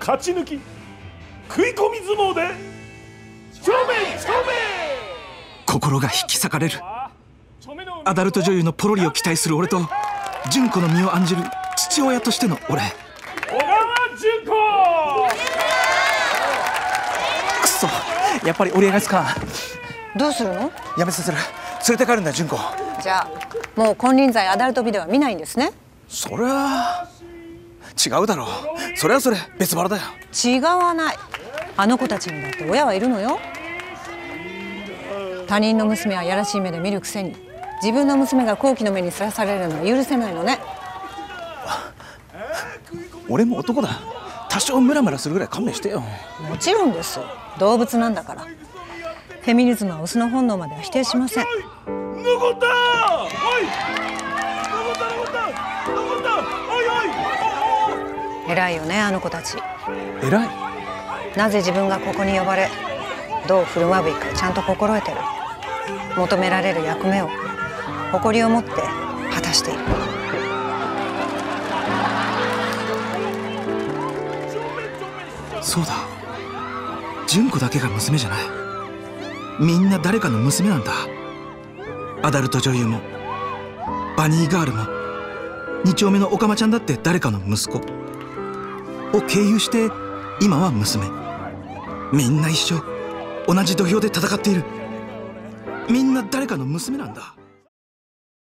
勝ち抜き食い込み相撲で正面正面。 心が引き裂かれる。アダルト女優のポロリを期待する俺と純子の身を案じる父親としての俺。 小川純子。 くそ、やっぱり折り合いがつかん。 どうするの？ やめさせる。連れて帰るんだよ純子。 じゃあもう金輪際アダルトビデオは見ないんですね。 そりゃ違うだろう。それはそれ別腹だよ。 違わない。あの子たちにだって親はいるのよ。他人の娘はやらしい目で見るくせに自分の娘が好奇の目にさらされるのは許せないのね。 俺も男だ。多少ムラムラするぐらい勘弁してよ。 もちろんです。動物なんだから。フェミニズムはオスの本能までは否定しません。 残った。おい。残った残った残った。おいおい。 偉いよねあの子たち。 偉い。 なぜ自分がここに呼ばれどう振る舞うべきかちゃんと心得てる。求められる役目を誇りを持って果たしている。 そうだ、純子だけが娘じゃない。みんな誰かの娘なんだ。アダルト女優もバニーガールも2丁目のオカマちゃんだって誰かの息子を経由して今は娘。みんな一緒、同じ土俵で戦っている。みんな誰かの娘なんだ。